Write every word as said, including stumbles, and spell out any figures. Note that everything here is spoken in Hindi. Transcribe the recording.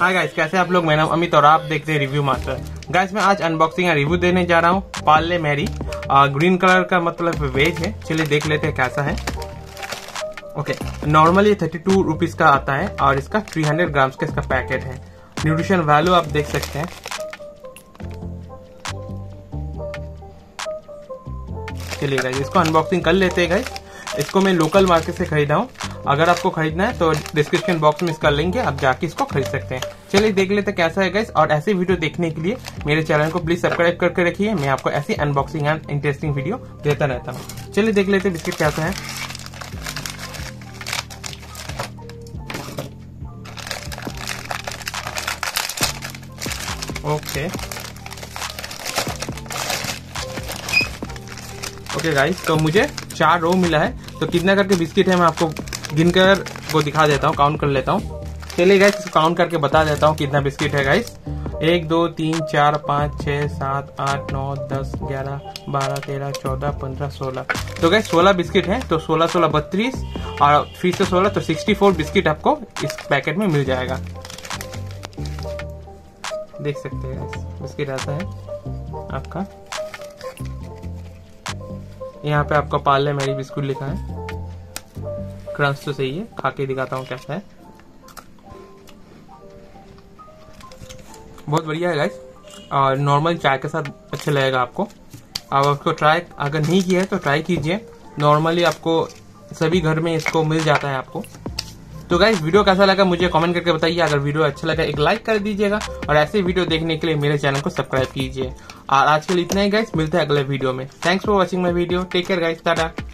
हाय गाइस, कैसे आप लोग। मेरा नाम अमित और आप देख रहे हैं रिव्यू मास्टर। गाइस मैं आज अनबॉक्सिंग या रिव्यू देने जा रहा हूँ पार्ले मैरी। ग्रीन कलर का मतलब वेज है। चलिए देख लेते हैं कैसा है। Okay, normally thirty two rupees का आता है और इसका थ्री हंड्रेड ग्राम्स का इसका पैकेट है। न्यूट्रिशन वैल्यू आप देख सकते हैं। चलिए गाइस इसको अनबॉक्सिंग कर लेते हैं गाइस। इसको मैं लोकल मार्केट से खरीदा हूँ। अगर आपको खरीदना है तो डिस्क्रिप्शन बॉक्स में इसका लिंक है, आप जाके इसको खरीद सकते हैं। चलिए देख लेते हैं कैसा है गाइस। और ऐसे वीडियो देखने के लिए मेरे चैनल को प्लीज सब्सक्राइब करके रखिए। मैं आपको ऐसी अनबॉक्सिंग एंड इंटरेस्टिंग वीडियो देता रहता हूँ। चलिए देख लेते हैं बिस्किट कैसा है। ओके ओके गाइस, तो मुझे चार रो मिला है। तो कितना करके बिस्किट है मैं आपको गिनकर वो दिखा देता हूँ, काउंट कर लेता हूँ। चलिए गाइस इसको काउंट करके बता देता हूँ कितना बिस्किट है गाइस। एक दो तीन चार पाँच छः सात आठ नौ दस ग्यारह बारह तेरह चौदह पंद्रह सोलह। तो गाइस सोलह बिस्किट है। तो सोलह सोलह बत्तीस और फिर से सोलह, तो सिक्सटी फोर बिस्किट आपको इस पैकेट में मिल जाएगा। देख सकते हैं गाइस बिस्किट ऐसा है आपका। यहाँ पे आपका पार्ले मैरी बिस्कुट लिखा है। क्रंच तो सही है, खा के दिखाता हूँ कैसा है। बहुत बढ़िया है गाइस और नॉर्मल चाय के साथ अच्छा लगेगा आपको। आप उसको ट्राई अगर नहीं किया है तो ट्राई कीजिए। नॉर्मली आपको सभी घर में इसको मिल जाता है आपको। तो गाइस वीडियो कैसा लगा मुझे कमेंट करके बताइए। अगर वीडियो अच्छा लगा एक लाइक कर दीजिएगा और ऐसे वीडियो देखने के लिए मेरे चैनल को सब्सक्राइब कीजिए। और आज के लिए इतना ही गाइस, मिलते हैं अगले वीडियो में। Thanks for watching my video. Take care guys, Tata.